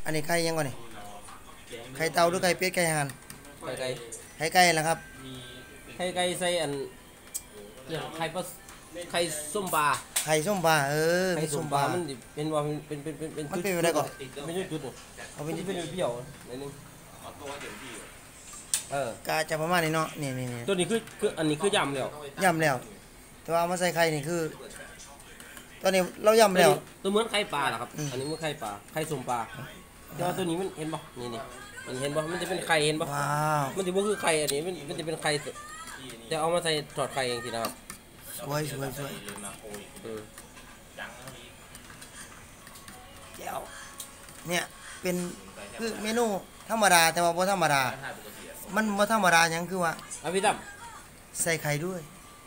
อันนี้ไข่ยังก่อนนี่ไข่เต่าหรือไข่เป็ดไข่ห่านไข่ไก่ไข่ไก่ล่ะครับไข่ไก่ใส่อันอย่างไข่ปลาไข่ส้มปลาไข่ส้มปลาไข่ส้มปลามันเป็นว่าเป็นมันเป็นอะไรก่อนเป็นจุดเอาเป็นที่เป็นเปรี้ยวนิดนึงก็จะประมาณนี้เนาะนี่ตัวนี้คืออันนี้คือยำแล้วแต่ว่าเอามาใส่ไข่นี่คือตอนนี้เรายำแล้วตัวเหมือนไข่ปลาเหรอครับอันนี้เหมือนไข่ปลาไข่ส้มปลาแต่ว่าตัวนี้มันเห็นป่ะนี่มันเห็นป่ะมันจะเป็นไข่เห็นป่ะมันจะบ่คือไข่อันนี้มันจะเป็นไข่แต่เอามาใส่ทอดไข่เองทีนะครับสวยแก้วเนี่ยเป็นคือเมนูธรรมดาแต่ว่าบ่ธรรมดามันบ่ธรรมดาหยังคือว่าพี่ตั้มใส่ไข่ด้วย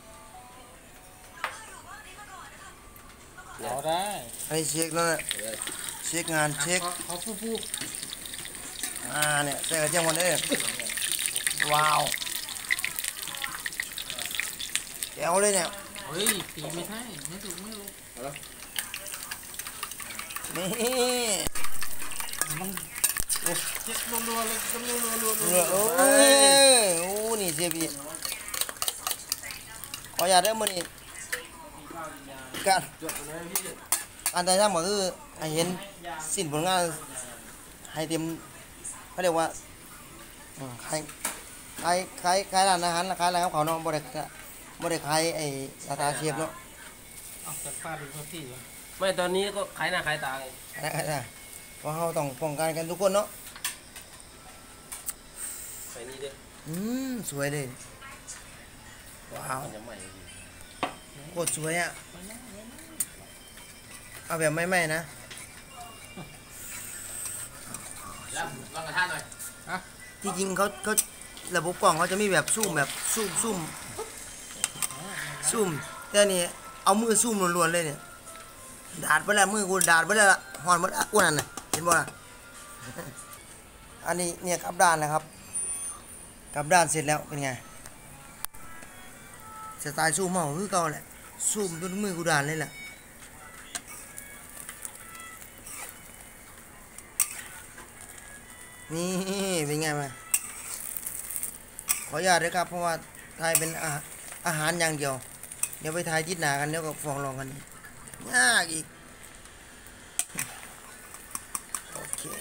เอาได้ไอ้เช็คแล้วเช็คงานเช็คเขาฟูเนี่ยใส่กระเทียมหมดเลยว้าวแก้วเลยเนี่ยเฮ้ยตีไม่ใช่ไม่ถูกนี่เจ็บรัวๆเลยจำรัวโอ้นี่เสียบีขออย่าได้มือนี่กันอันใดทั้งหมดคือให้เห็นสิ้นผลงานให้เต็มเขาเรียกว่าขายร้านอาหารขายอะไรครับเขาน้องบ่ได้ขายไอ้ราคาเชียบเนาะจัดฟาดดูเขาที่ไม่ตอนนี้ก็ขายหน้าขายตาเลยเพราะเขาต้องป้องกันกันทุกคนเนาะใส่นี่ดิสวยเลยว้าวโคตรสวยอ่ะเอาแบบไม่นะลองกระทะหน่อยจริงๆเขาระบบกล่องเขาจะมีแบบซูมแต่นี่เอามือซูมล้วนๆเลยเนี่ยดาดไปแล้วมือกูดาดไปแล้วหอนหมดอ้วนน่ะเห็นบ่ล่ะอันนี้เนี่ยกลับด้านนะครับกลับด้านเสร็จแล้วเป็นไงสไตล์ซูมเมาคือเก่าแหละซูมด้วยมือกูดาดเลยแหละนี่เป็นไงมาขออนุญาตด้วยครับเพราะว่าไทยเป็นอาหารอย่างเดียวเดี๋ยวไปทายทิศหนากันเดี๋ยวก็ฟ้องร้องกันยากอีกโอเค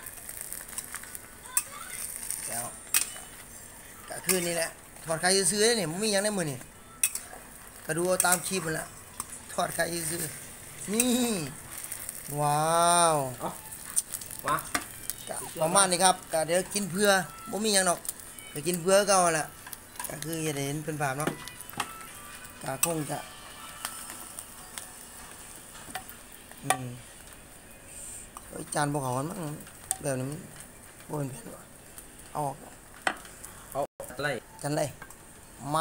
แล้วก็คือนี่แหละถอดไข่ซื้อได้เนี่ยมันมีอย่างในมือนี่ก็ดูตามคลิปมันละถอดไข่ซื้อนี่ว้าวมาประมาณนี้ครับก็เดี๋ยวกินเพื่อบ่มีอย่างหรอกก็กินเพื่อก็แหละก็คือจะเห็นเป็นภาพเนาะก็คงจะจานพวกเขามันแบบนี้บนเป็นเอาอะไรจันไรมา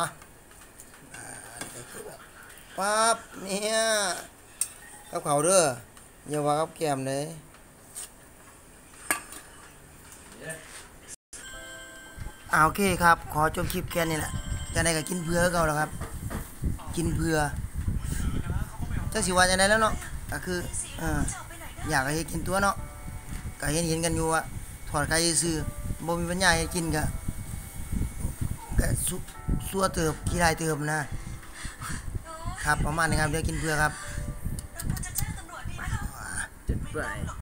ปั๊บเนี่ยกับเขาเด้ออย่าว่ากับแกมเลยโอเคครับขอจบคลิปแค่นี้แหละจะได้ก็กินเพื่อเขาแล้วครับกินเพื่อเจ้าสิว่าจะได้แล้วเนาะก็คืออยากให้กินตัวเนาะก็เห็นกันอยู่ว่าถอดไข่ซื้อบ่มีปัญญาให้กินก็ซัวเติบขี้ได้เติบนะครับประมาณนี้ครับเดี๋ยวกินเพื่อครับ